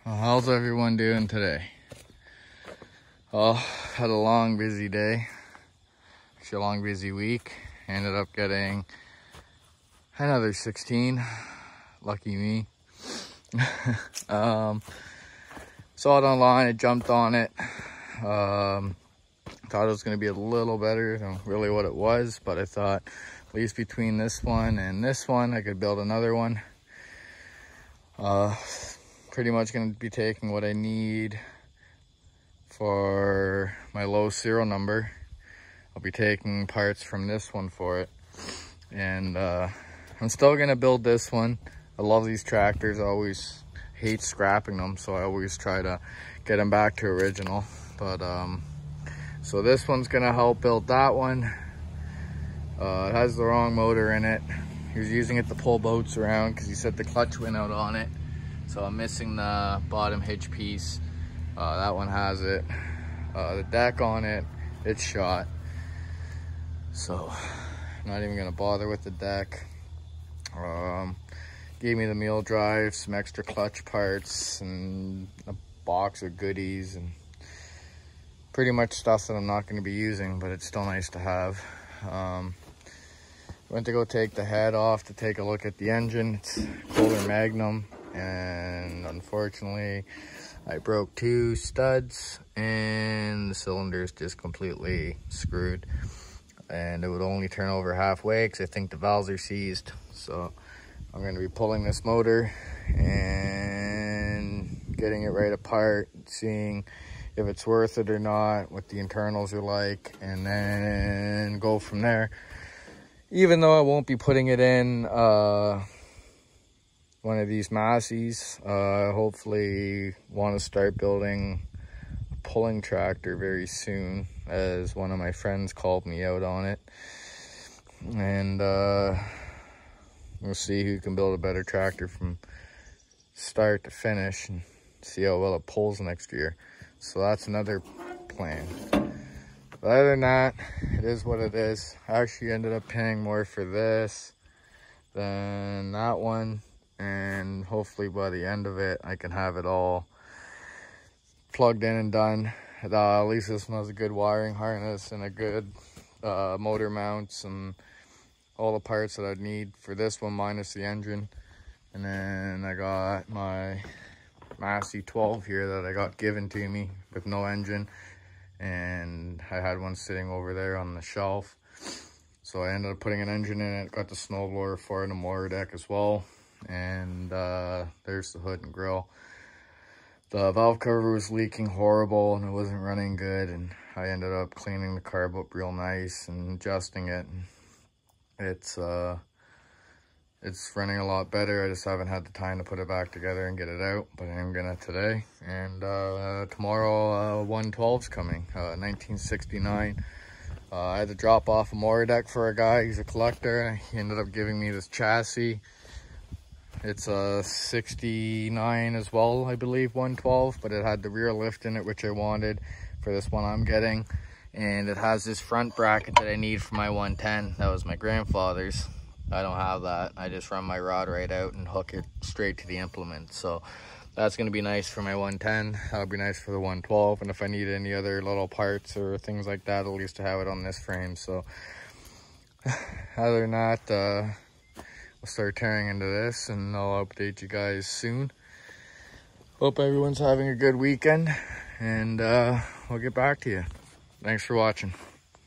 Well, how's everyone doing today? Well, had a long, busy day. Actually, a long, busy week. Ended up getting another 16. Lucky me. Saw it online. I jumped on it. Thought it was going to be a little better than really what it was, but I thought at least between this one and this one, I could build another one. Pretty much going to be taking what I need for my low serial number. I'll be taking parts from this one for it, and I'm still going to build this one. I love these tractors. I always hate scrapping them, so I always try to get them back to original. But so this one's going to help build that one. It has the wrong motor in it. He was using it to pull boats around because he said the clutch went out on it. So I'm missing the bottom hitch piece. That one has it. The deck on it, it's shot. So I'm not even gonna bother with the deck. Gave me the meal drive, some extra clutch parts, and a box of goodies, and pretty much stuff that I'm not gonna be using, but it's still nice to have. Went to go take the head off to take a look at the engine. It's Kohler Magnum, and unfortunately I broke 2 studs and the cylinder is just completely screwed, and it would only turn over halfway because I think the valves are seized. So I'm going to be pulling this motor and getting it right apart, seeing if it's worth it or not, what the internals are like, and then go from there. Even though I won't be putting it in one of these Masseys, hopefully want to start building a pulling tractor very soon, as one of my friends called me out on it. And we'll see who can build a better tractor from start to finish and see how well it pulls next year. So that's another plan. But other than that, it is what it is. I actually ended up paying more for this than that one, and hopefully by the end of it I can have it all plugged in and done. At least this one has a good wiring harness and a good motor mounts and all the parts that I'd need for this one minus the engine. And then I got my Massey 12 here that I got given to me with no engine, and I had one sitting over there on the shelf, so I ended up putting an engine in it. Got the snowblower for it and a motor deck as well, and there's the hood and grill. The valve cover was leaking horrible and it wasn't running good, and I ended up cleaning the carb up real nice and adjusting it, and it's running a lot better. I just haven't had the time to put it back together and get it out, but I'm gonna today. And tomorrow 112's coming, 1969. I had to drop off a motor deck for a guy. He's a collector. He ended up giving me this chassis. It's a 69 as well, I believe, 112, but it had the rear lift in it, which I wanted for this one I'm getting. And it has this front bracket that I need for my 110. That was my grandfather's. I don't have that. I just run my rod right out and hook it straight to the implement. So that's going to be nice for my 110. That'll be nice for the 112. And if I need any other little parts or things like that, at least to have it on this frame. So other than that, we'll start tearing into this, and I'll update you guys soon. Hope everyone's having a good weekend, and we'll get back to you. Thanks for watching.